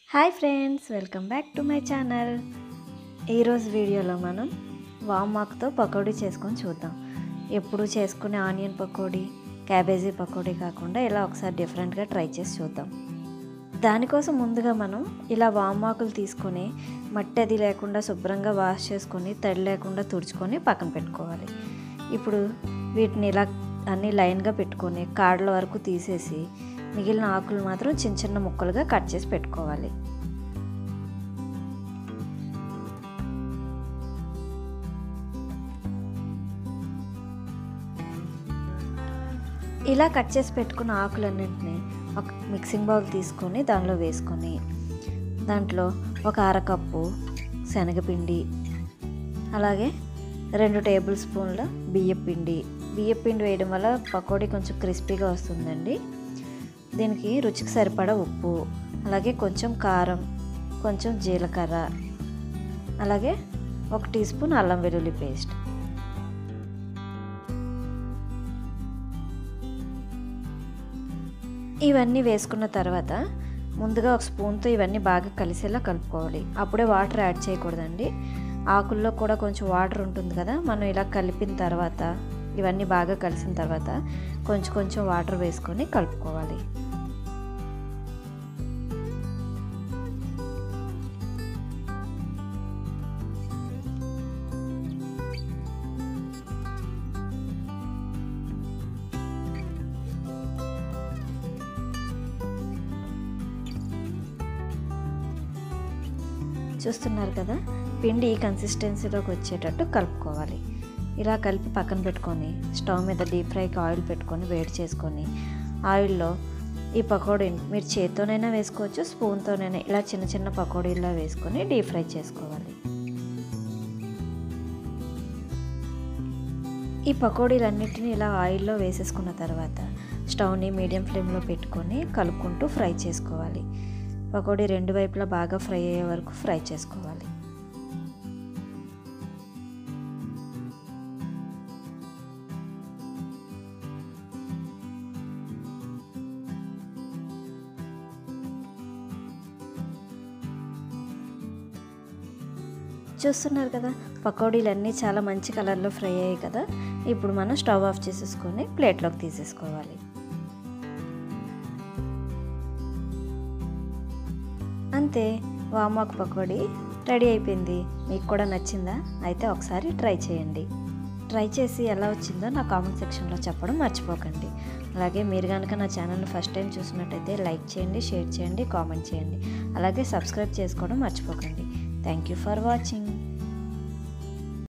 Hi friends, welcome back to my channel. ఈరోజు వీడియోలో మనం వామాకుతో పకోడీ చేసుకొని చూద్దాం. ఎప్పుడు చేసుకునే ఆనియన్ పకోడీ, క్యాబేజీ పకోడీ కాకుండా ఇలా ఒకసారి డిఫరెంట్గా ట్రై చేసి చూద్దాం. దానికోసం ముందుగా మనం ఇలా వామాకులు తీసుకొని మట్టి అది లేకుండా శుభ్రంగా వాష్ చేసుకొని తడి లేకుండా తుడుచుకొని పక్కన పెట్టుకోవాలి. ఇప్పుడు వీటిని ఇలా అన్నీ లైన్గా పెట్టుకొని కాడల వరకు తీసేసి మిగిలిన ఆకులు మాత్రం చిన్న చిన్న ముక్కలుగా కట్ చేసి పెట్టుకోవాలి. ఇలా కట్ చేసి పెట్టుకున్న ఆకులన్నింటినీ ఒక మిక్సింగ్ బౌల్ తీసుకొని దానిలో వేసుకొని దాంట్లో ఒక అరకప్పు శనగపిండి, అలాగే 2 టేబుల్ స్పూన్ల బియ్యపిండి వేయడం వల్ల పకోడీ కొంచెం క్రిస్పీగా వస్తుందండి. దీనికి రుచికి సరిపడా ఉప్పు, అలాగే కొంచెం కారం, కొంచెం జీలకర్ర, అలాగే 1 టీ స్పూన్ అల్లం వెల్లుల్లి పేస్ట్. ఇవన్నీ వేసుకున్న తర్వాత ముందుగా ఒక స్పూన్తో ఇవన్నీ బాగా కలిసేలా కలుపుకోవాలి. అప్పుడే వాటర్ యాడ్ చేయకూడదండి. ఆకుల్లో కూడా కొంచెం వాటర్ ఉంటుంది కదా, మనం ఇలా కలిపిన తర్వాత ఇవన్నీ బాగా కలిసిన తర్వాత కొంచెం వాటర్ వేసుకొని కలుపుకోవాలి. చూస్తున్నారు కదా, పిండి ఈ కన్సిస్టెన్సీలోకి వచ్చేటట్టు కలుపుకోవాలి. ఇలా కలిపి పక్కన పెట్టుకొని స్టవ్ మీద డీప్ ఫ్రైకి ఆయిల్ పెట్టుకొని వేడి చేసుకొని ఆయిల్లో ఈ పకోడీని మీరు చేత్తోనైనా వేసుకోవచ్చు, స్పూన్తోనైనా ఇలా చిన్న చిన్న పకోడీలా వేసుకొని డీప్ ఫ్రై చేసుకోవాలి. ఈ పకోడీలన్నిటిని ఇలా ఆయిల్లో వేసేసుకున్న తర్వాత స్టవ్ని మీడియం ఫ్లేమ్లో పెట్టుకొని కలుపుకుంటూ ఫ్రై చేసుకోవాలి. పకోడీ 2 వైపులా బాగా ఫ్రై అయ్యే వరకు ఫ్రై చేసుకోవాలి. చూస్తున్నారు కదా, పకోడీలన్నీ చాలా మంచి కలర్లో ఫ్రై అయ్యాయి కదా. ఇప్పుడు మనం స్టవ్ ఆఫ్ చేసేసుకొని ప్లేట్లోకి తీసేసుకోవాలి. అంతే, వామాకు పకోడీ రెడీ అయిపోయింది. మీకు కూడా నచ్చిందా? అయితే ఒకసారి ట్రై చేయండి. ట్రై చేసి ఎలా వచ్చిందో నా కామెంట్ సెక్షన్లో చెప్పడం మర్చిపోకండి. అలాగే మీరు కనుక నా ఛానల్ని ఫస్ట్ టైం చూసినట్టయితే లైక్ చేయండి, షేర్ చేయండి, కామెంట్ చేయండి. అలాగే సబ్స్క్రైబ్ చేసుకోవడం మర్చిపోకండి. Thank you for watching.